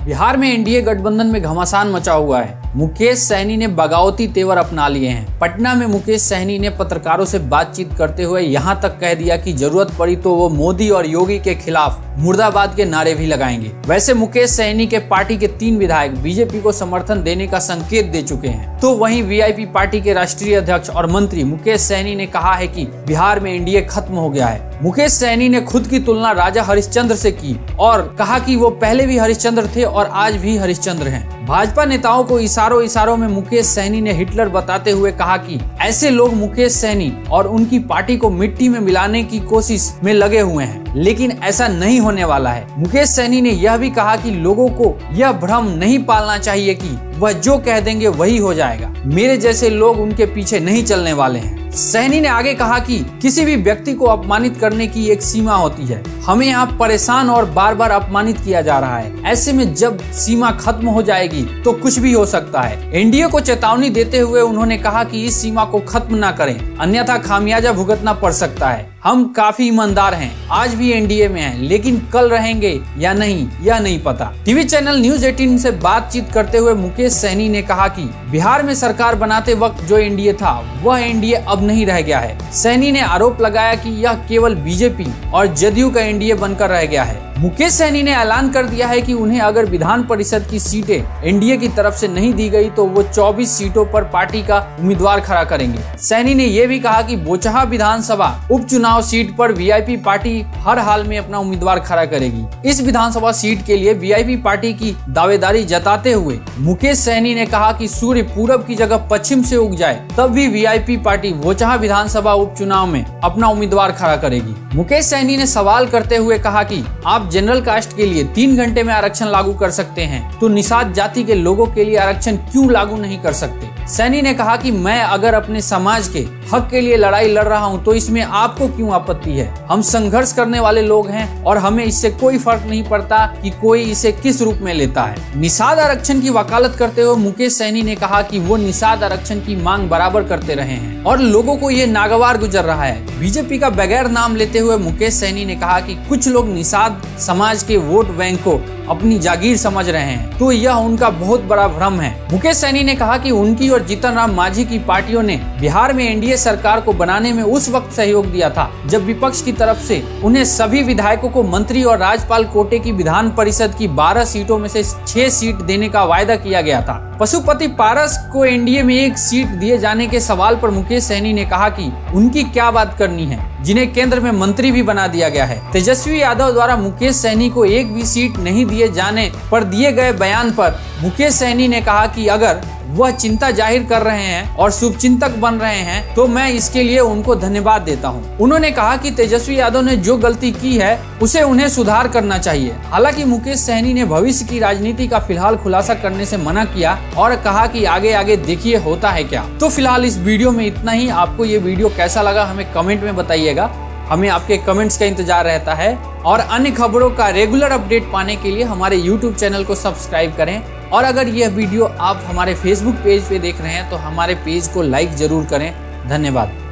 बिहार में एनडीए गठबंधन में घमासान मचा हुआ है। मुकेश सहनी ने बगावती तेवर अपना लिए हैं। पटना में मुकेश सहनी ने पत्रकारों से बातचीत करते हुए यहां तक कह दिया कि जरूरत पड़ी तो वो मोदी और योगी के खिलाफ मुर्दाबाद के नारे भी लगाएंगे। वैसे मुकेश सहनी के पार्टी के 3 विधायक बीजेपी को समर्थन देने का संकेत दे चुके हैं। तो वहीं वीआईपी पार्टी के राष्ट्रीय अध्यक्ष और मंत्री मुकेश सहनी ने कहा है कि बिहार में एनडीए खत्म हो गया है। मुकेश सहनी ने खुद की तुलना राजा हरिश्चंद्र से की और कहा कि वो पहले भी हरिश्चंद्र थे और आज भी हरिश्चंद्र हैं। भाजपा नेताओं को इशारों में मुकेश सहनी ने हिटलर बताते हुए कहा कि ऐसे लोग मुकेश सहनी और उनकी पार्टी को मिट्टी में मिलाने की कोशिश में लगे हुए हैं, लेकिन ऐसा नहीं होने वाला है। मुकेश सहनी ने यह भी कहा कि लोगों को यह भ्रम नहीं पालना चाहिए कि वह जो कह देंगे वही हो जाएगा। मेरे जैसे लोग उनके पीछे नहीं चलने वाले हैं। सहनी ने आगे कहा कि किसी भी व्यक्ति को अपमानित करने की एक सीमा होती है। हमें यहाँ परेशान और बार बार अपमानित किया जा रहा है। ऐसे में जब सीमा खत्म हो जाएगी तो कुछ भी हो सकता है। एनडीए को चेतावनी देते हुए उन्होंने कहा कि इस सीमा को खत्म न करें, अन्यथा खामियाजा भुगतना पड़ सकता है। हम काफी ईमानदार हैं, आज भी एनडीए में हैं, लेकिन कल रहेंगे या नहीं यह नहीं पता। टीवी चैनल न्यूज 18 से बातचीत करते हुए मुकेश सहनी ने कहा कि बिहार में सरकार बनाते वक्त जो एनडीए था वह एनडीए अब नहीं रह गया है। सहनी ने आरोप लगाया कि यह केवल बीजेपी और जदयू का एनडीए बनकर रह गया है। मुकेश सहनी ने ऐलान कर दिया है कि उन्हें अगर विधान परिषद की सीटें एनडीए की तरफ से नहीं दी गई तो वो 24 सीटों पर पार्टी का उम्मीदवार खड़ा करेंगे। सहनी ने यह भी कहा कि बोचहा विधानसभा उपचुनाव सीट पर वीआईपी पार्टी हर हाल में अपना उम्मीदवार खड़ा करेगी। इस विधानसभा सीट के लिए वीआईपी पार्टी की दावेदारी जताते हुए मुकेश सहनी ने कहा कि सूर्य पूरब की जगह पश्चिम से उग जाए तब भी वीआईपी पार्टी बोचहा विधानसभा उपचुनाव में अपना उम्मीदवार खड़ा करेगी। मुकेश सहनी ने सवाल करते हुए कहा कि आप जनरल कास्ट के लिए 3 घंटे में आरक्षण लागू कर सकते हैं तो निषाद जाति के लोगों के लिए आरक्षण क्यों लागू नहीं कर सकते। सहनी ने कहा कि मैं अगर अपने समाज के हक के लिए लड़ाई लड़ रहा हूं तो इसमें आपको क्यों आपत्ति है। हम संघर्ष करने वाले लोग हैं और हमें इससे कोई फर्क नहीं पड़ता कि कोई इसे किस रूप में लेता है। निषाद आरक्षण की वकालत करते हुए मुकेश सहनी ने कहा कि वो निषाद आरक्षण की मांग बराबर करते रहे हैं और लोगों को ये नागवार गुजर रहा है। बीजेपी का बगैर नाम लेते हुए मुकेश सहनी ने कहा कि कुछ लोग निषाद समाज के वोट बैंक को अपनी जागीर समझ रहे हैं तो यह उनका बहुत बड़ा भ्रम है। मुकेश सहनी ने कहा कि उनकी और जीतन राम मांझी की पार्टियों ने बिहार में एनडीए सरकार को बनाने में उस वक्त सहयोग दिया था जब विपक्ष की तरफ से उन्हें सभी विधायकों को मंत्री और राज्यपाल कोटे की विधान परिषद की 12 सीटों में से 6 सीट देने का वायदा किया गया था। पशुपति पारस को एनडीए में 1 सीट दिए जाने के सवाल पर मुकेश सहनी ने कहा कि उनकी क्या बात करनी है, जिन्हें केंद्र में मंत्री भी बना दिया गया है। तेजस्वी यादव द्वारा मुकेश सहनी को 1 भी सीट नहीं दिए जाने पर दिए गए बयान पर मुकेश सहनी ने कहा कि अगर वह चिंता जाहिर कर रहे हैं और शुभचिंतक बन रहे हैं तो मैं इसके लिए उनको धन्यवाद देता हूं। उन्होंने कहा कि तेजस्वी यादव ने जो गलती की है उसे उन्हें सुधार करना चाहिए। हालांकि मुकेश सहनी ने भविष्य की राजनीति का फिलहाल खुलासा करने से मना किया और कहा कि आगे देखिए होता है क्या। तो फिलहाल इस वीडियो में इतना ही। आपको ये वीडियो कैसा लगा हमें कमेंट में बताइएगा। हमें आपके कमेंट्स का इंतजार रहता है और अन्य खबरों का रेगुलर अपडेट पाने के लिए हमारे YouTube चैनल को सब्सक्राइब करें। और अगर यह वीडियो आप हमारे Facebook पेज पे देख रहे हैं तो हमारे पेज को लाइक जरूर करें। धन्यवाद।